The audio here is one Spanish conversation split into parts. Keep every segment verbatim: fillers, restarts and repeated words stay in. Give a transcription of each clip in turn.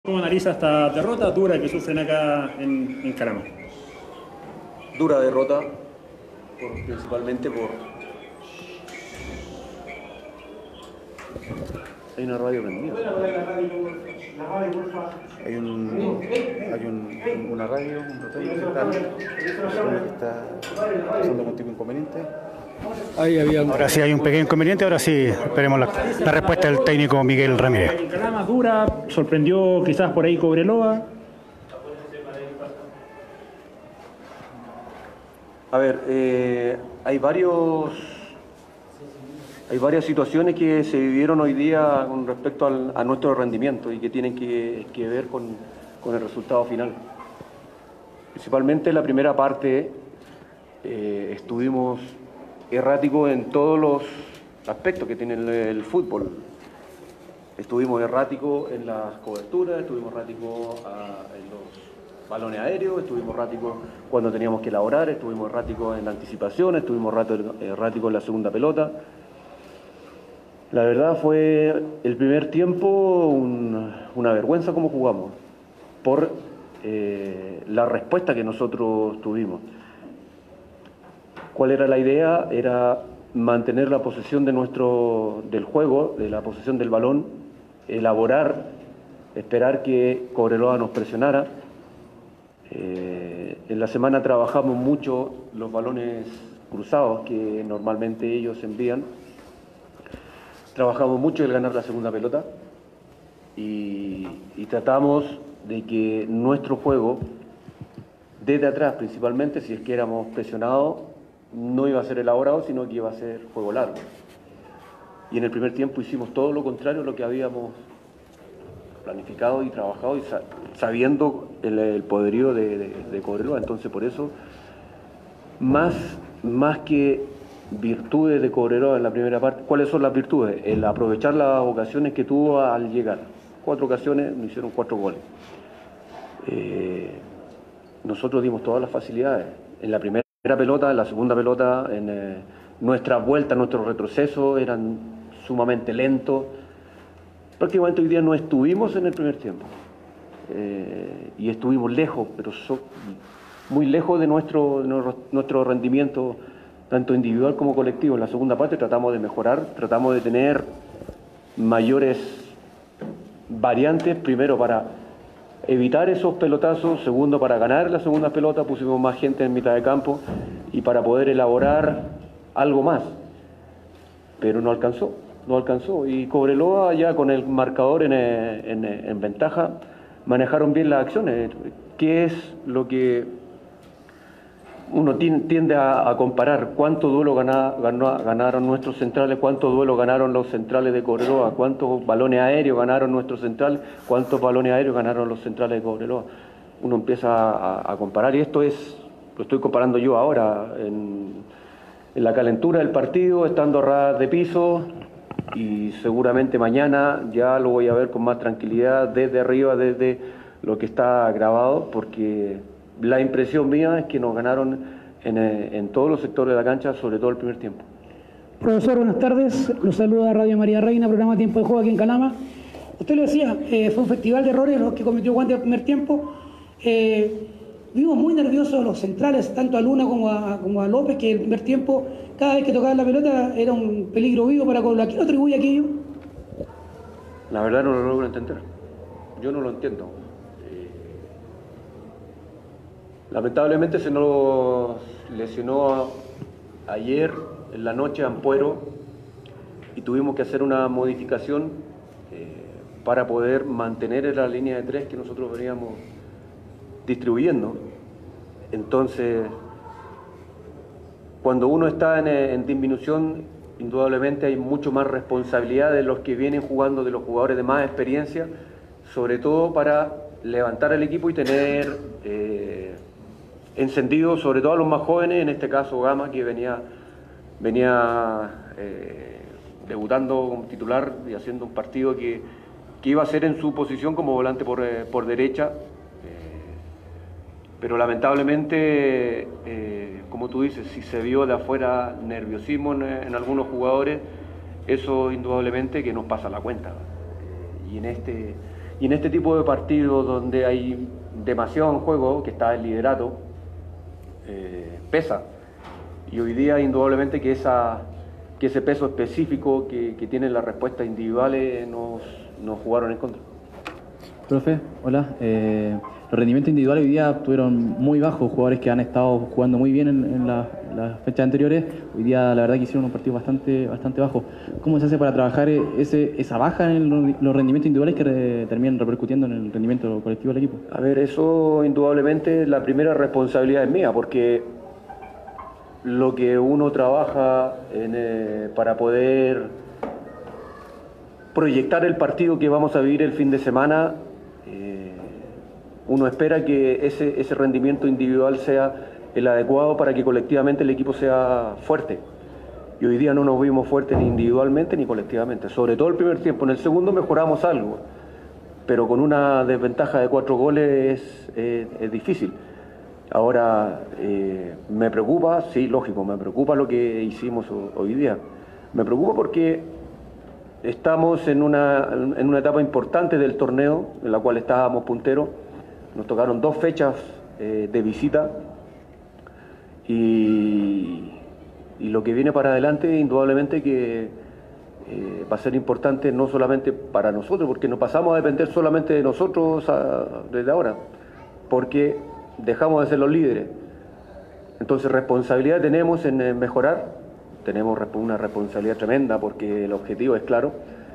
¿Cómo analiza esta derrota dura que sufren acá en, en Calama? Dura derrota, por, principalmente por... Hay una radio prendida. Hay, un, hay un, una radio, un rotario que está, que está pasando algún tipo de inconveniente. Ahí había... Ahora sí hay un pequeño inconveniente, ahora sí esperemos la, la respuesta del técnico Miguel Ramírez. En Calama dura, sorprendió quizás por ahí Cobreloa. A ver, eh, hay varios... Hay varias situaciones que se vivieron hoy día con respecto al, a nuestro rendimiento y que tienen que, que ver con, con el resultado final. Principalmente la primera parte eh, estuvimos erráticos en todos los aspectos que tiene el, el fútbol. Estuvimos erráticos en las coberturas, estuvimos erráticos a, en los balones aéreos, estuvimos erráticos cuando teníamos que elaborar, estuvimos erráticos en la anticipación, estuvimos erráticos en la segunda pelota. La verdad fue el primer tiempo un, una vergüenza cómo jugamos, por eh, la respuesta que nosotros tuvimos. ¿Cuál era la idea? Era mantener la posesión de nuestro, del juego, de la posesión del balón, elaborar, esperar que Cobreloa nos presionara. Eh, en la semana trabajamos mucho los balones cruzados que normalmente ellos envían. Trabajamos mucho el ganar la segunda pelota y, y tratamos de que nuestro juego, desde atrás principalmente, si es que éramos presionados, no iba a ser elaborado, sino que iba a ser juego largo. Y en el primer tiempo hicimos todo lo contrario a lo que habíamos planificado y trabajado, y sa sabiendo el, el poderío de, de, de Cobreloa. Entonces, por eso, más, más que virtudes de Cobreloa en la primera parte, ¿cuáles son las virtudes? El aprovechar las ocasiones que tuvo al llegar. Cuatro ocasiones, nos hicieron cuatro goles. Eh, nosotros dimos todas las facilidades. En la primera pelota, en la segunda pelota, en eh, nuestras vueltas, nuestros retrocesos eran sumamente lentos. Prácticamente hoy día no estuvimos en el primer tiempo. Eh, y estuvimos lejos, pero so, muy lejos de nuestro, de nuestro rendimiento, tanto individual como colectivo. En la segunda parte tratamos de mejorar, tratamos de tener mayores variantes, primero para evitar esos pelotazos, segundo para ganar la segunda pelota, pusimos más gente en mitad de campo y para poder elaborar algo más, pero no alcanzó, no alcanzó, y Cobreloa ya con el marcador en, en, en ventaja manejaron bien las acciones, que es lo que uno tiende a, a comparar. ¿Cuántos duelos gana, ganó, ganaron nuestros centrales? ¿Cuántos duelos ganaron los centrales de Cobreloa? ¿Cuántos balones aéreos ganaron nuestros centrales? ¿Cuántos balones aéreos ganaron los centrales de Cobreloa? Uno empieza a, a comparar, y esto es, lo estoy comparando yo ahora, en, en la calentura del partido, estando a ras de piso, y seguramente mañana ya lo voy a ver con más tranquilidad desde arriba, desde lo que está grabado, porque la impresión mía es que nos ganaron en, en todos los sectores de la cancha, sobre todo el primer tiempo. Profesor, buenas tardes. Los saluda Radio María Reina, programa Tiempo de Juego aquí en Calama. Usted lo decía, eh, fue un festival de errores los que cometió Guante el primer tiempo. Eh, vimos muy nerviosos los centrales, tanto a Luna como a, como a López, que el primer tiempo, cada vez que tocaban la pelota, era un peligro vivo para Cobreloa. ¿A quién atribuye aquello? La verdad no lo logro entender. Yo no lo entiendo. Lamentablemente se nos lesionó ayer en la noche Ampuero y tuvimos que hacer una modificación eh, para poder mantener la línea de tres que nosotros veníamos distribuyendo. Entonces, cuando uno está en, en disminución, indudablemente hay mucho más responsabilidad de los que vienen jugando, de los jugadores de más experiencia, sobre todo para levantar el equipo y tener eh, encendido, sobre todo a los más jóvenes, en este caso Gama, que venía, venía eh, debutando como titular y haciendo un partido que, que iba a ser en su posición como volante por, eh, por derecha, eh, pero lamentablemente, eh, como tú dices, si se vio de afuera nerviosismo en, en algunos jugadores, eso indudablemente que nos pasa la cuenta. Eh, y en este Y en este tipo de partidos donde hay demasiado en juego, que está el liderato, eh, pesa. Y hoy día indudablemente que, esa, que ese peso específico que, que tienen las respuestas individuales nos, nos jugaron en contra. Profe, hola. Eh, los rendimientos individuales hoy día estuvieron muy bajos, jugadores que han estado jugando muy bien en, en la, las fechas anteriores, hoy día la verdad que hicieron un partido bastante, bastante bajo. ¿Cómo se hace para trabajar ese, esa baja en el, los rendimientos individuales que re, terminan repercutiendo en el rendimiento colectivo del equipo? A ver, eso indudablemente la primera responsabilidad es mía, porque lo que uno trabaja en, eh, para poder proyectar el partido que vamos a vivir el fin de semana, eh, uno espera que ese, ese rendimiento individual sea el adecuado para que colectivamente el equipo sea fuerte. Y hoy día no nos vimos fuertes ni individualmente ni colectivamente, sobre todo el primer tiempo. En el segundo mejoramos algo, pero con una desventaja de cuatro goles es, es, es difícil. Ahora, eh, me preocupa, sí, lógico, me preocupa lo que hicimos hoy día. Me preocupa porque estamos en una, en una etapa importante del torneo, en la cual estábamos punteros. Nos tocaron dos fechas eh, de visita y, y lo que viene para adelante, indudablemente que eh, va a ser importante no solamente para nosotros, porque nos pasamos a depender solamente de nosotros a, desde ahora, porque dejamos de ser los líderes. Entonces responsabilidad tenemos en, en mejorar, tenemos una responsabilidad tremenda porque el objetivo es claro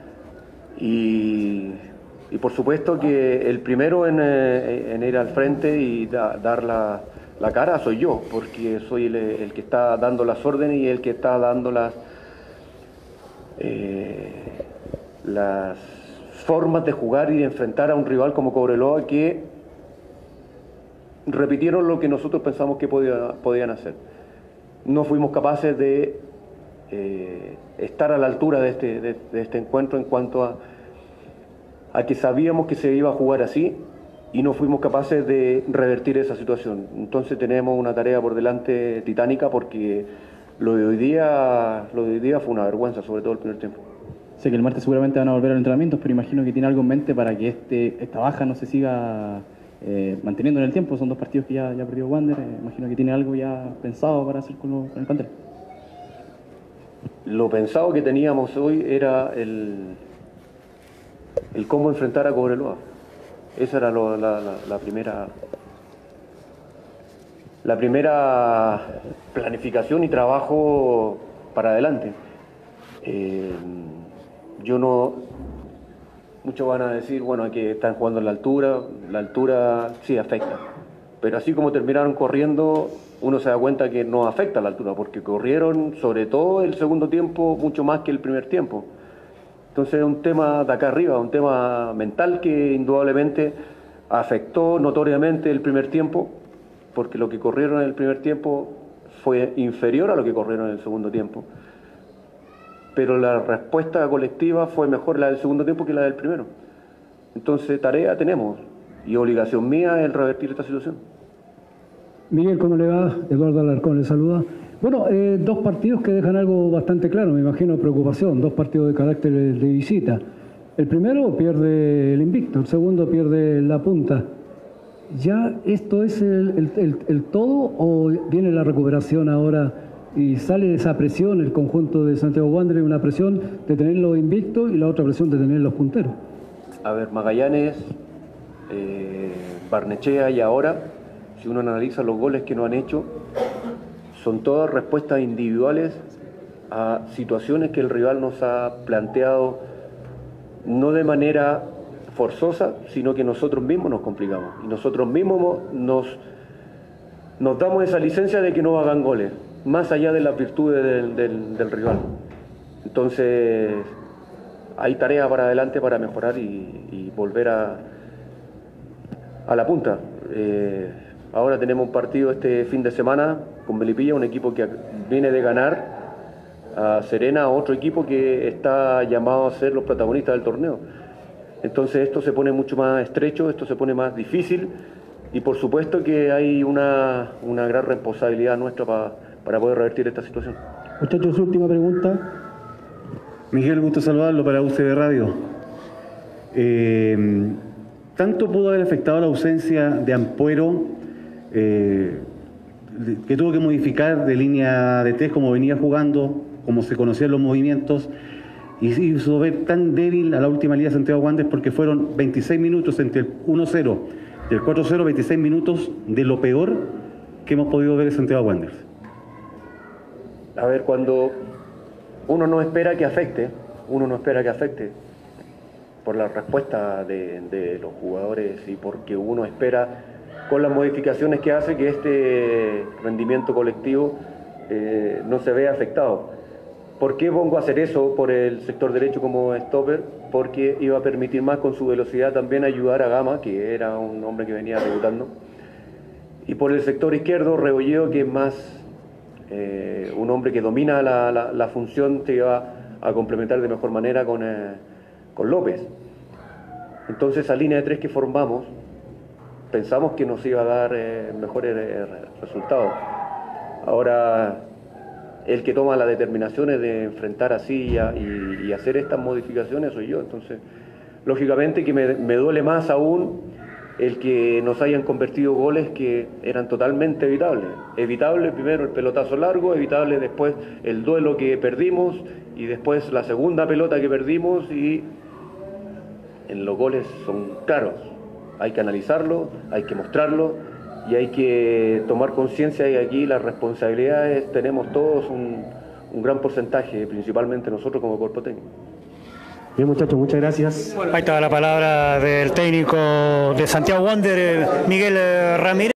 y, y por supuesto que el primero en, en ir al frente y da, dar la, la cara soy yo, porque soy el, el que está dando las órdenes y el que está dando las, eh, las formas de jugar y de enfrentar a un rival como Cobreloa que repitieron lo que nosotros pensamos que podía, podían hacer. No fuimos capaces de eh, estar a la altura de este, de, de este encuentro en cuanto a, a que sabíamos que se iba a jugar así y no fuimos capaces de revertir esa situación. Entonces tenemos una tarea por delante titánica porque lo de hoy día, lo de hoy día fue una vergüenza, sobre todo el primer tiempo. Sé que el martes seguramente van a volver a los entrenamientos, pero imagino que tiene algo en mente para que este, esta baja no se siga Eh, manteniendo en el tiempo. Son dos partidos que ya, ya perdió Wander. Eh, imagino que tiene algo ya pensado para hacer con, lo, con el plantel. Lo pensado que teníamos hoy era el, el cómo enfrentar a Cobreloa. Esa era lo, la, la, la primera la primera planificación y trabajo para adelante. Eh, yo no Muchos van a decir, bueno, que están jugando en la altura, la altura sí afecta, pero así como terminaron corriendo, uno se da cuenta que no afecta la altura, porque corrieron sobre todo el segundo tiempo mucho más que el primer tiempo. Entonces es un tema de acá arriba, un tema mental que indudablemente afectó notoriamente el primer tiempo, porque lo que corrieron en el primer tiempo fue inferior a lo que corrieron en el segundo tiempo. Pero la respuesta colectiva fue mejor la del segundo tiempo que la del primero. Entonces, tarea tenemos, y obligación mía es revertir esta situación. Miguel, ¿cómo le va? Eduardo Alarcón le saluda. Bueno, eh, dos partidos que dejan algo bastante claro, me imagino preocupación, dos partidos de carácter de visita. El primero pierde el invicto, el segundo pierde la punta. ¿Ya esto es el, el, el, el todo o viene la recuperación ahora y sale esa presión, el conjunto de Santiago Wanderers, una presión de tenerlos invictos y la otra presión de tener los punteros? A ver, Magallanes, eh, Barnechea y ahora, si uno analiza los goles que nos han hecho, son todas respuestas individuales a situaciones que el rival nos ha planteado, no de manera forzosa, sino que nosotros mismos nos complicamos y nosotros mismos nos, nos damos esa licencia de que no hagan goles, más allá de las virtudes del, del, del rival. Entonces hay tarea para adelante para mejorar y, y volver a, a la punta. Eh, ahora tenemos un partido este fin de semana con Melipilla, un equipo que viene de ganar a Serena, otro equipo que está llamado a ser los protagonistas del torneo. Entonces esto se pone mucho más estrecho, esto se pone más difícil y por supuesto que hay una, una gran responsabilidad nuestra para, para poder revertir esta situación. Muchachos, última pregunta. Miguel, gusto saludarlo para U C B Radio. Eh, tanto pudo haber afectado la ausencia de Ampuero, eh, que tuvo que modificar de línea de tres como venía jugando, como se conocían los movimientos, y hizo ver tan débil a la última línea de Santiago Wanderers, porque fueron veintiséis minutos entre el uno cero y el cuatro cero, veintiséis minutos de lo peor que hemos podido ver en Santiago Wanderers. A ver, cuando uno no espera que afecte, uno no espera que afecte por la respuesta de, de los jugadores y porque uno espera con las modificaciones que hace que este rendimiento colectivo eh, no se vea afectado. ¿Por qué pongo a hacer eso por el sector derecho como stopper? Porque iba a permitir más con su velocidad también ayudar a Gama, que era un hombre que venía debutando. Y por el sector izquierdo, Rebolleo, que es más eh, un hombre que domina la, la, la función, te iba a complementar de mejor manera con, eh, con López. Entonces esa línea de tres que formamos, pensamos que nos iba a dar eh, mejores eh, resultados. Ahora, el que toma las determinaciones de enfrentar así y, a, y, y hacer estas modificaciones soy yo. Entonces, lógicamente que me, me duele más aún el que nos hayan convertido goles que eran totalmente evitables. Evitable primero el pelotazo largo, evitable después el duelo que perdimos y después la segunda pelota que perdimos, y en los goles son claros. Hay que analizarlo, hay que mostrarlo y hay que tomar conciencia de que aquí las responsabilidades tenemos todos un, un gran porcentaje, principalmente nosotros como cuerpo técnico. Bien, muchachos, muchas gracias. Ahí está la palabra del técnico de Santiago Wanderers, Miguel Ramírez.